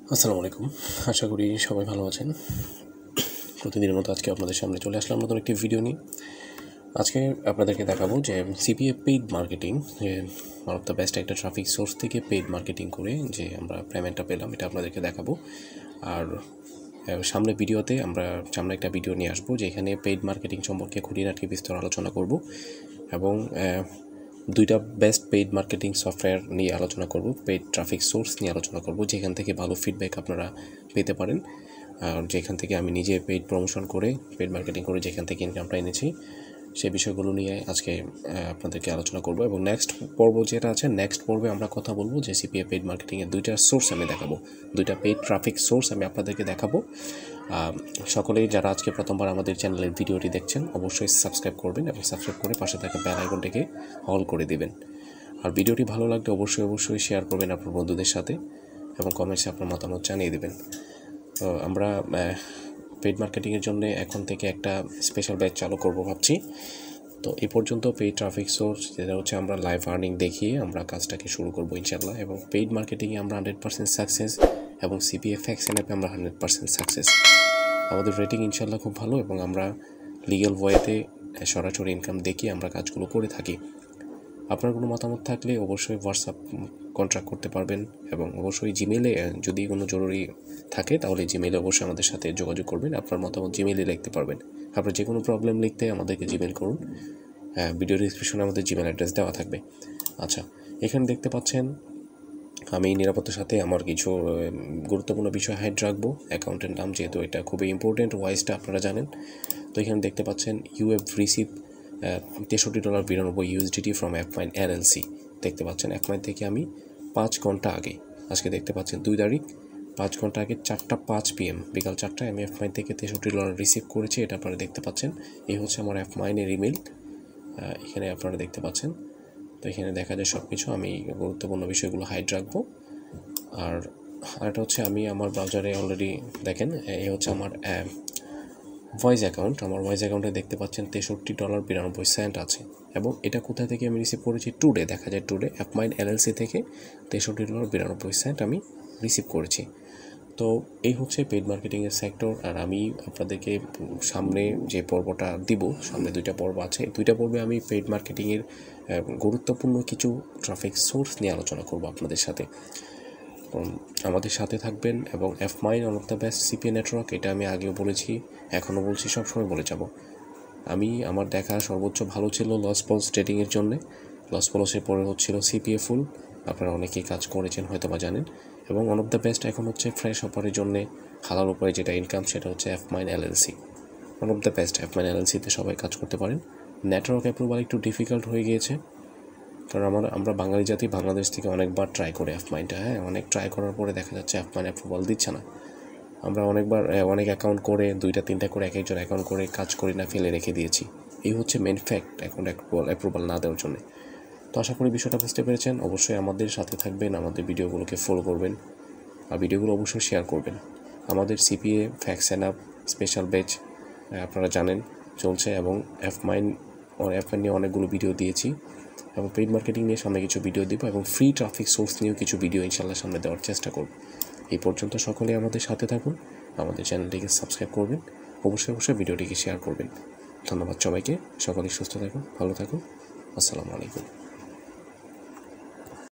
আসসালামু আলাইকুম। আশা করি সবাই ভালো আছেন। প্রতিদিনের মতো আজকে আপনাদের সামনে চলে আসলাম নতুন একটি ভিডিও নিয়ে। আজকে আপনাদেরকে দেখাবো যে সিপিএ পেইড মার্কেটিং, যে ওয়ান অফ দ্য বেস্ট একটা ট্রাফিক সোর্স থেকে পেইড মার্কেটিং করে যে আমরা পেমেন্টটা পেলাম, এটা আপনাদেরকে দেখাবো। আর সামনে ভিডিওতে সামনে একটা ভিডিও নিয়ে আসবো যেখানে পেইড মার্কেটিং সম্পর্কে খুঁটিনাটি বিস্তর আলোচনা করব এবং দুইটা বেস্ট পেইড মার্কেটিং সফটওয়্যার নিয়ে আলোচনা করব, পেইড ট্রাফিক সোর্স নিয়ে আলোচনা করব যেখান থেকে ভালো ফিডব্যাক আপনারা পেতে পারেন, আর যেখান থেকে আমি নিজে পেইড প্রমোশন করে পেইড মার্কেটিং করে যেখান থেকে ইনকামটা এনেছি সেই বিষয়গুলো নিয়ে আজকে আপনাদেরকে আলোচনা করব। এবং নেক্সট পর্ব যেটা আছে, নেক্সট পর্বে আমরা কথা বলবো যে সিপিএ পেইড মার্কেটিংয়ের দুইটা সোর্স আমি দেখাবো, দুইটা পেইড ট্রাফিক সোর্স আমি আপনাদেরকে দেখাবো। সকলেই যারা আজকে প্রথমবার আমাদের চ্যানেলের ভিডিওটি দেখছেন অবশ্যই সাবস্ক্রাইব করবেন এবং সাবস্ক্রাইব করে পাশে থাকা বেল আইকনটিকে অল করে দিবেন। আর ভিডিওটি ভালো লাগলে অবশ্যই শেয়ার করবেন আপনার বন্ধুদের সাথে এবং কমেন্টসে আপনার মতামত জানিয়ে দেবেন। তো আমরা পেইড মার্কেটিংয়ের জন্য এখন থেকে একটা স্পেশাল ব্যাচ চালু করব ভাবছি। তো এই পর্যন্ত পেইড ট্রাফিক সোর্স যেটা হচ্ছে আমরা লাইভ আর্নিং দেখিয়ে আমরা কাজটাকে শুরু করবো ইনশাআল্লাহ। এবং পেইড মার্কেটিংয়ে আমরা 100% সাকসেস এবং সিপিএ অ্যাপে আমরা 100% সাকসেস। আমাদের রেটিং ইনশাআল্লাহ খুব ভালো এবং আমরা লিগ্যাল ওয়েতে সরাসরি ইনকাম দেখিয়ে আমরা কাজগুলো করে থাকি। আপনার কোনো মতামত থাকলে অবশ্যই হোয়াটসঅ্যাপ কন্ট্যাক্ট করতে পারবেন এবং অবশ্যই জিমেলে যদি কোনো জরুরি থাকে তাহলে জিমেলে অবশ্যই আমাদের সাথে যোগাযোগ করবেন। আপনার মতামত জিমেলে লিখতে পারবেন। আপনার যে কোনো প্রবলেম লিখতে আমাদেরকে জিমেল করুন। ভিডিও ডিসক্রিপশনে আমাদের জিমেল অ্যাড্রেস দেওয়া থাকবে। আচ্ছা, এখানে দেখতে পাচ্ছেন আমি নিরাপত্তার সাথে আমার কিছু গুরুত্বপূর্ণ বিষয় হাইড রাখবো। অ্যাকাউন্টের নাম যেহেতু এটা খুবই ইম্পর্টেন্ট, ওয়াইজটা আপনারা জানেন। তো এখানে দেখতে পাচ্ছেন you have receive $63.92 USDT from Affmine LLC। দেখতে পাচ্ছেন Affmine থেকে আমি 5 ঘন্টা আগে, আজকে দেখতে পাচ্ছেন 2 তারিখ, 5 ঘন্টা আগে 4:05 PM বিকাল 4টায় আমি Affmine থেকে $63 রিসিভ করেছি। এটা আপনারা দেখতে পাচ্ছেন। এই হচ্ছে আমার Affmine-এর ইমেল, এখানে আপনারা দেখতে পাচ্ছেন। তো এখানে দেখা যায় সব কিছু। আমি গুরুত্বপূর্ণ বিষয়গুলো হাইড রাখবো। আর আরেকটা হচ্ছে আমি আমার ব্রাউজারে অলরেডি দেখেন, এই হচ্ছে আমার ভয়েস অ্যাকাউন্ট। আমার ভয়েস অ্যাকাউন্টে দেখতে পাচ্ছেন $63.92 আছে এবং এটা কোথা থেকে আমি রিসিভ করেছি? টুডে, দেখা যায় টুডে Affmine LLC থেকে $63.92 আমি রিসিভ করেছি। তো এই হচ্ছে পেইড মার্কেটিংয়ের সেক্টর। আর আমি আপনাদেরকে সামনে যে পর্বটা দিব, সামনে 2টা পর্ব আছে, 2টা পর্বে আমি পেইড মার্কেটিংয়ের গুরুত্বপূর্ণ কিছু ট্রাফিক সোর্স নিয়ে আলোচনা করব আপনাদের সাথে। আমাদের সাথে থাকবেন এবং Affmine one of the best CPA network, এটা আমি আগেও বলেছি, এখনও বলছি, সবসময় বলে যাব। আমার দেখা সর্বোচ্চ ভালো ছিল লস পলস ট্রেডিংয়ের জন্যে। লস পলসের পরে হচ্ছিল সিপিএ ফুল, আপনারা অনেকেই কাজ করেছেন হয়তো বা জানেন। এবং ওয়ান অফ দ্য বেস্ট এখন হচ্ছে ফ্রেশ অফারের জন্যে হালাল উপায়ে যেটা ইনকাম, সেটা হচ্ছে Affmine LLC। One of the best Affmine LLC-তে সবাই কাজ করতে পারেন। নেটওয়ার্ক অ্যাপ্রুভাল একটু ডিফিকাল্ট হয়ে গিয়েছে, কারণ আমরা বাঙালি জাতি বাংলাদেশ থেকে অনেকবার ট্রাই করে Affmine-টা, অনেক ট্রাই করার পরে দেখা যাচ্ছে Affmine অ্যাপ্রুভাল দিচ্ছে না। আমরা অনেকবার অনেক অ্যাকাউন্ট করে 2টা 3টা করে এক একজন অ্যাকাউন্ট করে কাজ করি না, ফেলে রেখে দিয়েছি। এই হচ্ছে মেন ফ্যাক্ট অ্যাকাউন্ট অ্যাপ্রুভাল না দেওয়ার জন্য। তো আশা করি বিষয়টা বুঝতে পেরেছেন। অবশ্যই আমাদের সাথে থাকবেন, আমাদের ভিডিওগুলোকে ফলো করবেন আর ভিডিওগুলো অবশ্যই শেয়ার করবেন। আমাদের CPA facts and up special batch আপনারা জানেন চলছে এবং Affmine নিয়ে অনেকগুলো ভিডিও দিয়েছি এবং পেইড মার্কেটিং নিয়ে সামনে কিছু ভিডিও দিব এবং ফ্রি ট্রাফিক সোর্স নিয়েও কিছু ভিডিও ইনশাআল্লাহ সামনে দেওয়ার চেষ্টা করব। এই পর্যন্ত সকলে আমাদের সাথে থাকুন, আমাদের চ্যানেলটিকে সাবস্ক্রাইব করবেন, অবশ্যই ভিডিওটিকে শেয়ার করবেন। ধন্যবাদ সবাইকে। সকলেই সুস্থ থাকুন, ভালো থাকুন। আসসালামু আলাইকুম।